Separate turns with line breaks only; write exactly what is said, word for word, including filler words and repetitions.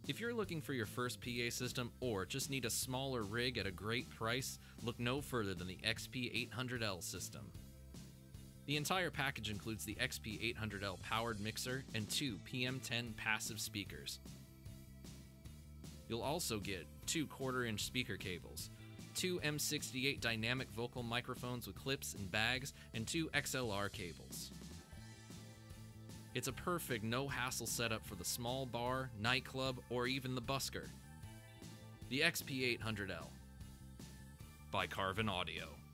If you're looking for your first P A system or just need a smaller rig at a great price, look no further than the X P eight hundred L system. The entire package includes the X P eight hundred L powered mixer and two P M ten passive speakers. You'll also get two quarter-inch speaker cables, two M sixty-eight dynamic vocal microphones with clips and bags, and two X L R cables. It's a perfect no-hassle setup for the small bar, nightclub, or even the busker. The X P eight hundred L by Carvin Audio.